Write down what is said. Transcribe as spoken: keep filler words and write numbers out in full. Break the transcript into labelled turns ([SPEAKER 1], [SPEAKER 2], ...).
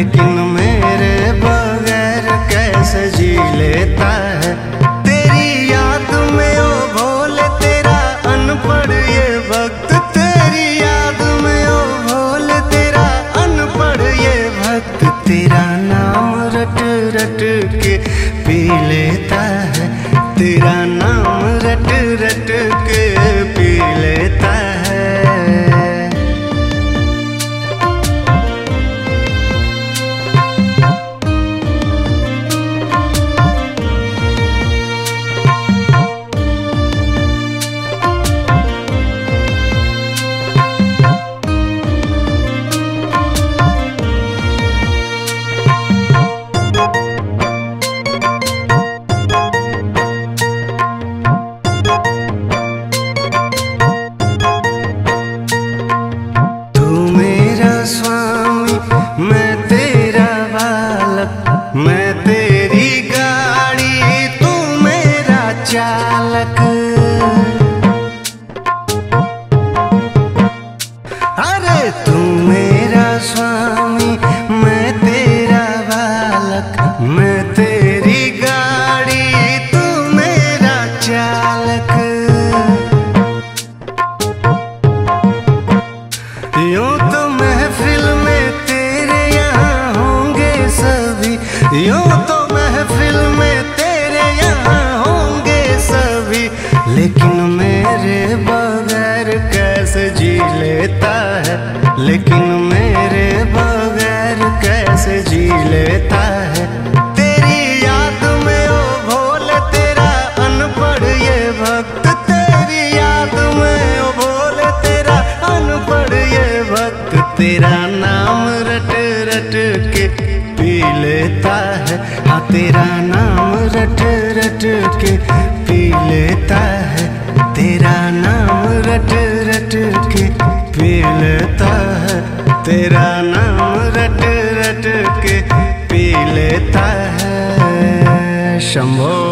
[SPEAKER 1] लेकिन मेरे बगैर कैसे जी लेता है। तेरी याद में ओ भोले तेरा अनपढ़ ये भक्त, तेरी याद में ओ भोले तेरा अनपढ़ ये भक्त, तेरा नाम रट रट के पी लेता है, तेरा नाम रट रट के पी लेता है। मैं तेरा बालक, मैं तेरी गाड़ी, तू मेरा चालक। अरे तू मेरा स्वामी, मैं तेरा बालक, मैं तेरी गाड़ी, तू मेरा चालक। यूं तो महफिल में यूं तो महफिल में तेरे यहाँ होंगे सभी, लेकिन मेरे बगैर कैसे जी लेता है, लेकिन मेरे बगैर कैसे जी लेता है। तेरी याद में ओ भोले तेरा अनपढ़ ये भक्त, तेरी याद में ओ भोले तेरा अनपढ़ ये भक्त, तेरा नाम रट रट के पी लेता है। हाँ तेरा नाम रट रट के पी लेता है, तेरा नाम रट रट के पी लेता है, तेरा नाम रट रट के पी लेता है। शंभो।